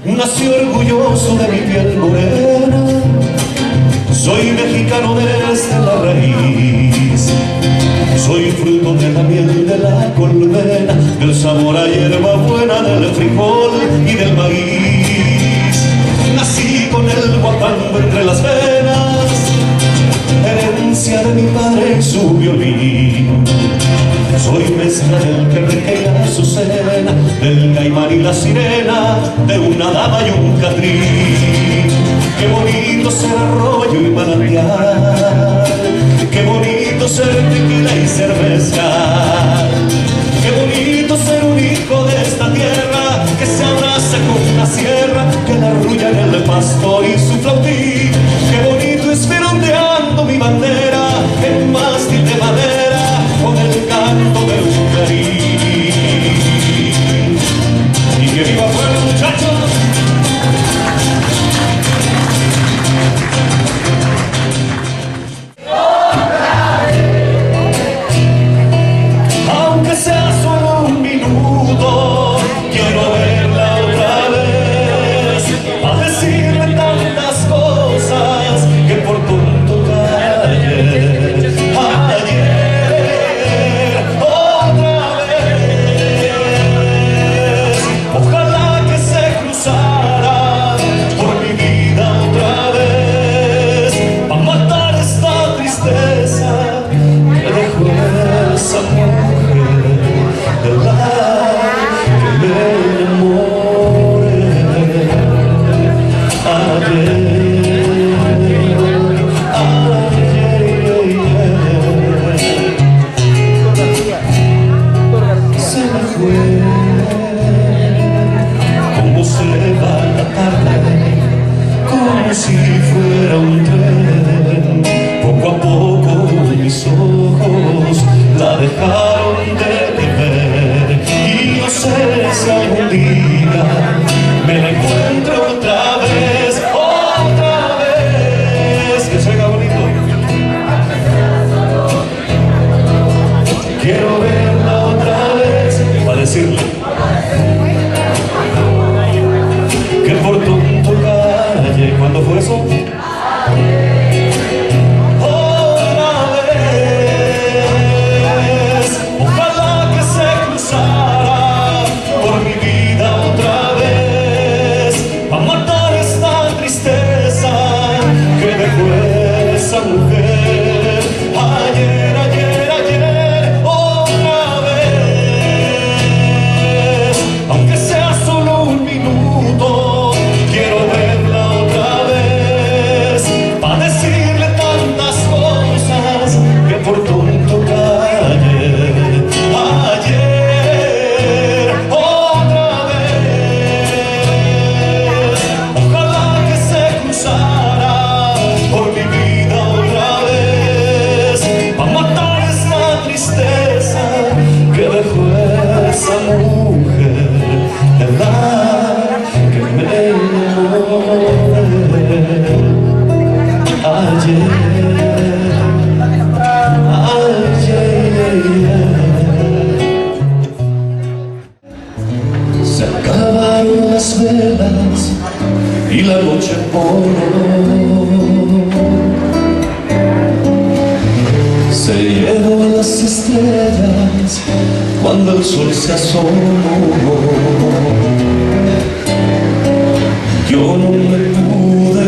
nací orgulloso de mi piel morena. Soy mexicano desde la raíz, soy fruto de la miel de la colmena, del sabor a hierba buena, del frijol y del maíz. Nací con el guapango entre las venas, herencia de mi padre y su violín. Soy mezcla del querreque y la azucena, del caimán y la sirena, de una dama y un catrín. Qué bonito ser arroyo y manantial, qué bonito ser tequila y cerveza, qué bonito ser un hijo de esta tierra que se abraza con una sierra, que la arrulla en el pastor y su flautín. Qué bonito es ver ondeando mi bandera en mástil de madera con el canto de un clarín. Y que viva Puebla, muchachos. Se acabaron las velas y la noche se llevó las estrellas cuando el sol se asomó. Yo no me pude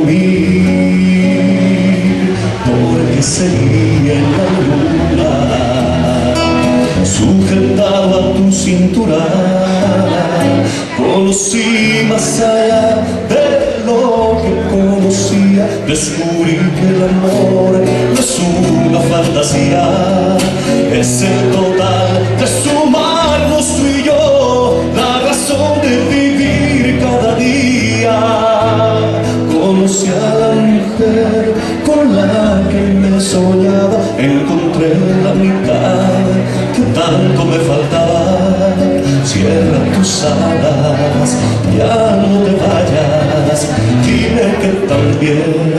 dormir porque seguía en la luna, sujetado a tu cintura. Conocí más allá de lo que conocía, descubrí que el amor no es una fantasía, es el total de sumarnos tú y yo, la razón de vivir cada día. Conocí a la mujer con la que me soñaba, encontré la mitad que tanto me faltaba. Cierra tus alas, ya no te vayas, dime que también